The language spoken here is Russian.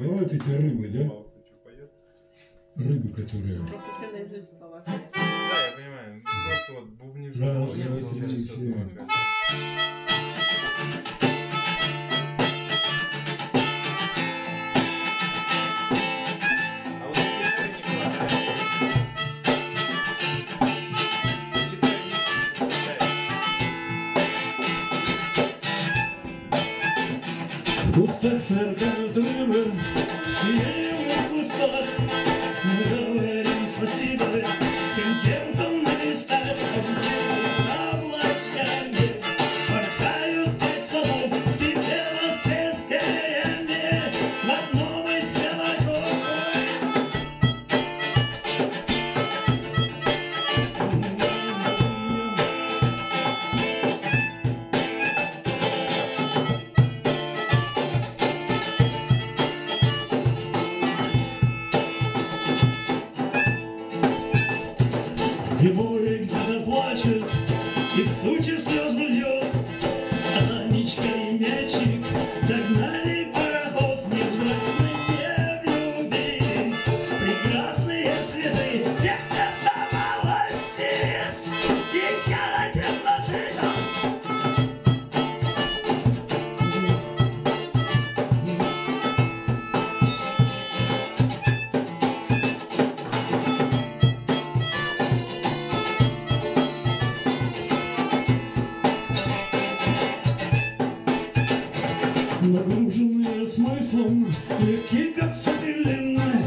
Ну вот эти рыбы, да? Рыбы, которые... Просто все наизусть слова. Да, я понимаю. Просто вот бубнишь. Да, А вот гитары не хватает. В кустах сверкают рыбы, в сиреневых кустах. Мы говорим спасибо всем тем, кто на листах облачками порхают 5 слов. Ты пела с пескарями в одном из селоков. И море где-то плачет, и в тучи слез льет. А Танечка и мячик догнали пароход. Невзрачные влюбились, прекрасные цветы. Тех, кто оставалось здесь, еще на темноту. Нагруженные смыслом, легки, как цепелины,